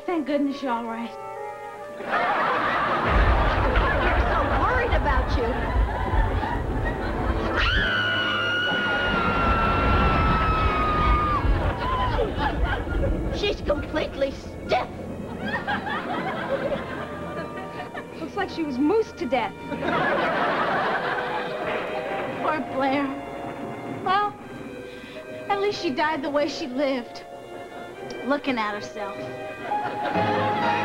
thank goodness you're all right. We're so worried about you. She's completely stiff. Looks like she was moosed to death. Poor Blair. Well, at least she died the way she lived. Looking at herself.